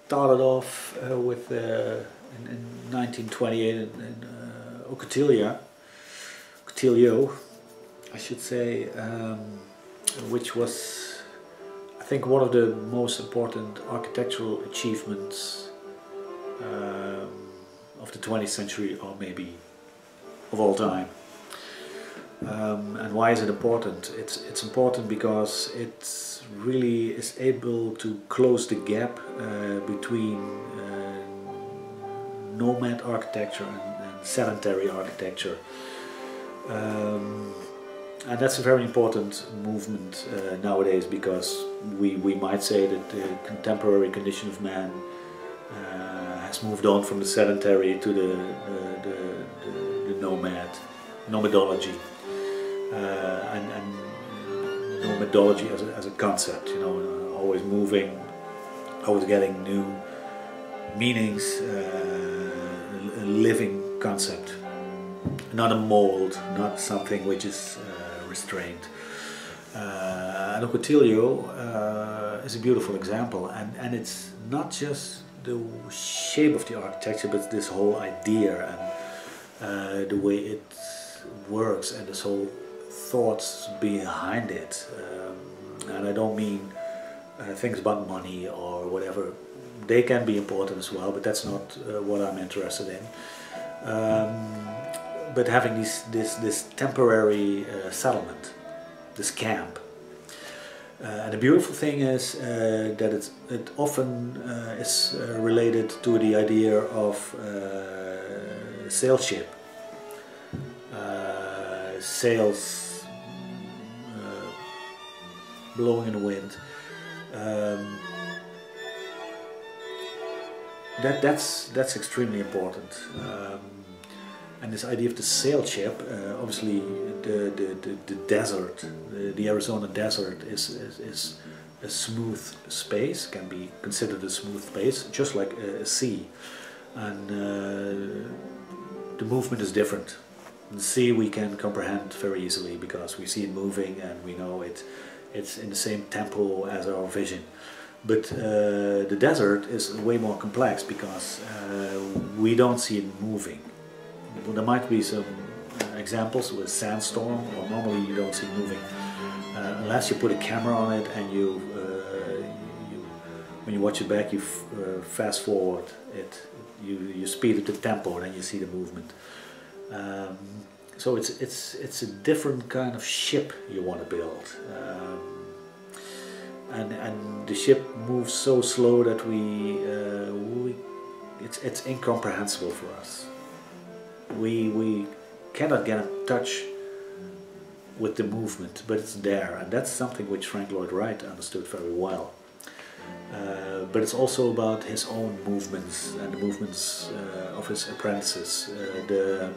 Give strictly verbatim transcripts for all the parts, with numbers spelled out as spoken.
started off uh, with uh, in, in nineteen twenty-eight in, in uh, Ocotillo, Ocotillo, I should say, um, which was, I think, one of the most important architectural achievements um, of the twentieth century, or maybe of all time. Um, and why is it important? It's it's important because it really is able to close the gap uh, between uh, nomad architecture and, and sedentary architecture. Um, and that's a very important movement uh, nowadays, because we, we might say that the contemporary condition of man uh, has moved on from the sedentary to the, uh, the, the, the nomad, nomadology. Uh, and, and nomadology as a, as a concept, you know, uh, always moving, always getting new meanings, uh, a living concept, not a mold, not something which is uh, restrained. Uh, and Ocotillo uh, is a beautiful example, and, and it's not just the shape of the architecture, but this whole idea and uh, the way it works, and this whole thoughts behind it. Um, and I don't mean uh, things about money or whatever. They can be important as well, but that's not uh, what I'm interested in. Um, but having this, this, this temporary uh, settlement, this camp. Uh, and the beautiful thing is uh, that it's, it often uh, is uh, related to the idea of uh, sail ship. Uh, sails blowing in the wind. Um, that that's that's extremely important. Um, and this idea of the sail ship, uh, obviously, the the, the the desert, the, the Arizona desert, is, is is a smooth space. Can be considered a smooth space, just like a, a sea. And uh, the movement is different. The sea we can comprehend very easily because we see it moving and we know it. It's in the same tempo as our vision. But uh, the desert is way more complex because uh, we don't see it moving. Well, there might be some uh, examples with sandstorm, or normally you don't see it moving. Uh, unless you put a camera on it and you, uh, you when you watch it back, you f uh, fast forward it, you, you speed up the tempo and then you see the movement. Um, So it's it's it's a different kind of ship you want to build, um, and and the ship moves so slow that we uh, we it's it's incomprehensible for us. We we cannot get in touch with the movement, but it's there, and that's something which Frank Lloyd Wright understood very well. Uh, but it's also about his own movements and the movements uh, of his apprentices. Uh, the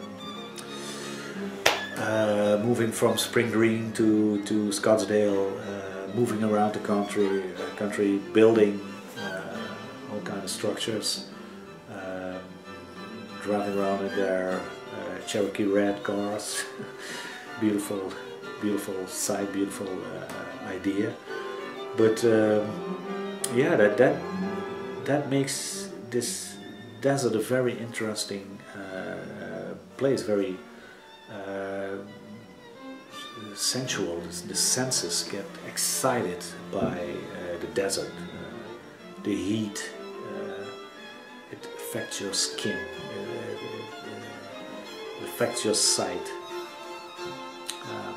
Uh, moving from Spring Green to, to Scottsdale, uh, moving around the country, uh, country building uh, all kind of structures, uh, driving around in their uh, Cherokee-red cars. beautiful, beautiful sight, beautiful uh, idea. But um, yeah, that that that makes this desert a very interesting uh, place, very Uh, sensual. The senses get excited by uh, the desert. Uh, the heat, uh, it affects your skin, uh, it affects your sight. Um,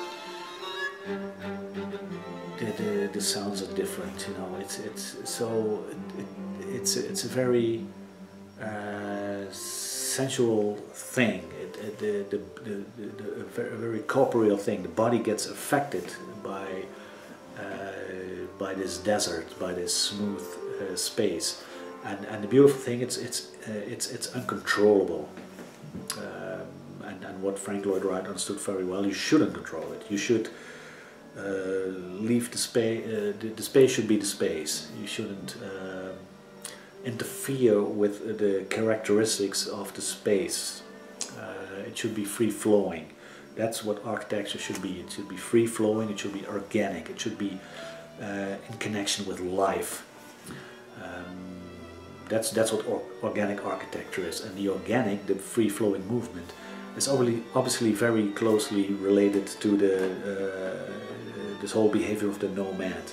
the, the, the sounds are different, you know. It's it's so it, it, it's a, it's a very uh, sensual thing. It, it, the, the, the, the, the very, very corporeal thing. The body gets affected by uh, by this desert, by this smooth uh, space, and and the beautiful thing, it's it's uh, it's it's uncontrollable. Um, and and what Frank Lloyd Wright understood very well, you shouldn't control it. You should uh, leave the space. Uh, the, the space should be the space. You shouldn't Uh, interfere with the characteristics of the space. Uh, it should be free-flowing. That's what architecture should be. It should be free-flowing, it should be organic, it should be uh, in connection with life. Um, that's that's what or organic architecture is, and the organic, the free-flowing movement, is obviously obviously very closely related to the uh, this whole behavior of the nomad.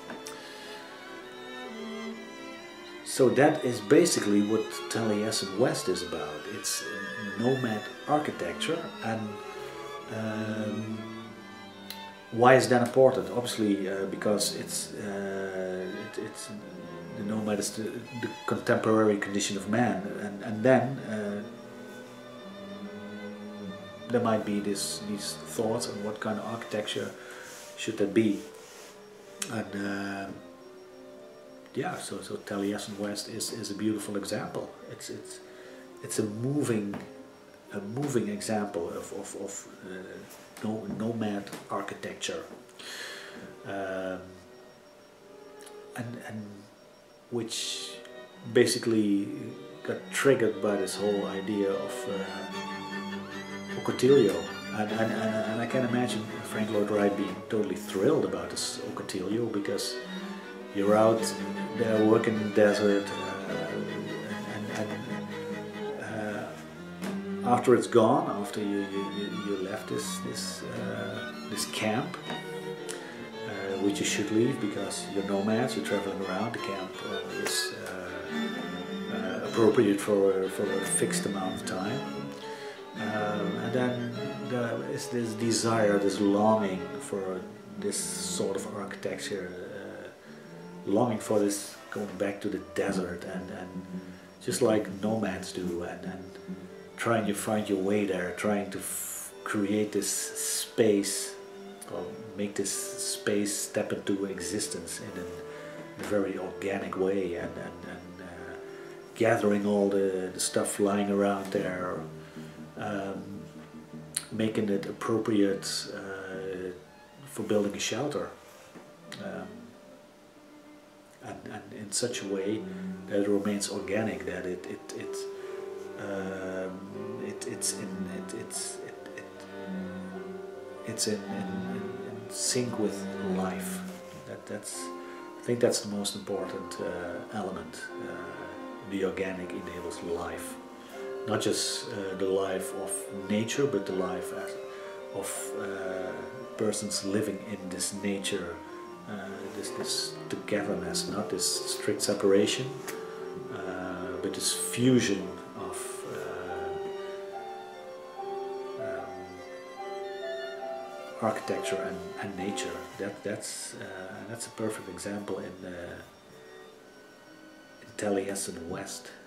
So that is basically what Taliesin West is about. It's nomad architecture, and um, why is that important? Obviously, uh, because it's uh, it, it's the nomad is the, the contemporary condition of man, and and then uh, there might be this these thoughts on what kind of architecture should that be, and. Uh, Yeah, so so Taliesin West is, is a beautiful example. It's it's it's a moving a moving example of of, of uh, no, nomad architecture, um, and and which basically got triggered by this whole idea of uh, Ocotillo, and, and and and I can imagine Frank Lloyd Wright being totally thrilled about this Ocotillo, because you're out there working in the desert, uh, and, and, and uh, after it's gone, after you, you, you left this this uh, this camp, uh, which you should leave because you're nomads, you're traveling around. The camp uh, is uh, uh, appropriate for for a fixed amount of time, um, and then there is this desire, this longing for this sort of architecture. Longing for this, going back to the desert, and, and just like nomads do, and, and trying to find your way there, trying to f create this space, or make this space step into existence in a, in a very organic way, and, and, and uh, gathering all the, the stuff lying around there, um, making it appropriate uh, for building a shelter. Um, And, and in such a way that it remains organic, that it it it, um, it it's in it it's it, it it's in, in, in sync with life. That that's I think that's the most important uh, element. Uh, the organic enables life, not just uh, the life of nature, but the life as, of uh, persons living in this nature. Uh, this, this togetherness, not this strict separation, uh, but this fusion of uh, um, architecture and, and nature. That that's uh, that's a perfect example in, uh, in Taliesin West.